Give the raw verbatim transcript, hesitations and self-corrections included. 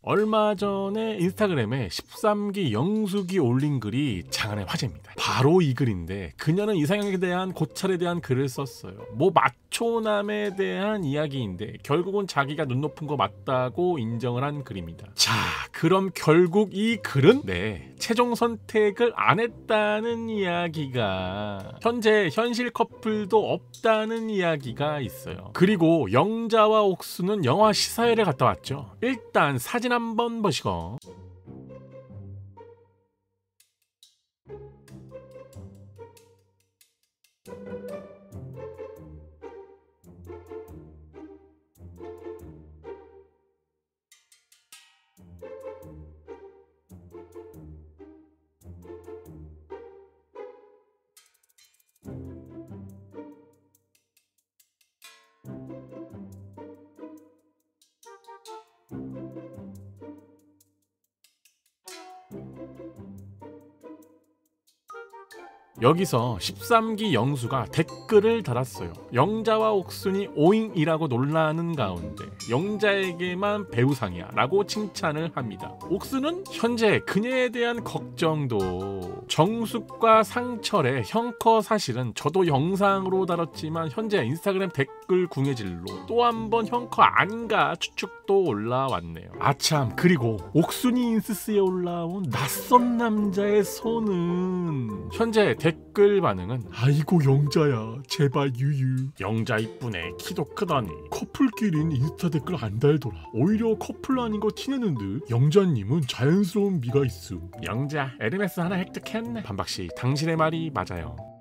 얼마 전에 인스타그램에 십삼 기 영숙이 올린 글이 장안의 화제입니다. 바로 이 글인데 그녀는 이상형에 대한 고찰에 대한 글을 썼어요. 뭐 마초남에 대한 이야기인데 결국은 자기가 눈 높은 거 맞다고 인정을 한 글입니다. 자, 그럼 결국 이 글은 네, 최종 선택을 안 했다는 이야기가 현재 현실 커플도 없다는 이야기가 있어요. 그리고 영자와 옥수는 영화 시사회를 갔다 왔죠. 일단 사진 한번 보시고. 여기서 십삼 기 영수가 댓글을 달았어요. 영자와 옥순이 오잉이라고 놀라는 가운데 영자에게만 배우상이야 라고 칭찬을 합니다. 옥순은 현재 그녀에 대한 걱정도 정숙과 상철의 형커 사실은 저도 영상으로 다뤘지만 현재 인스타그램 댓글 궁예질로 또 한 번 형커 아닌가 추측도 올라왔네요. 아참, 그리고 옥순이 인스스에 올라온 낯선 남자의 손은 현재 댓글 반응은 아이고 영자야 제발 유유, 영자 이쁘네, 키도 크다니, 커플끼린 인스타 댓글 안 달더라, 오히려 커플 아닌 거 티내는 듯, 영자님은 자연스러운 미가 있음, 영자 에르메스 하나 획득했네. 반박씨 당신의 말이 맞아요.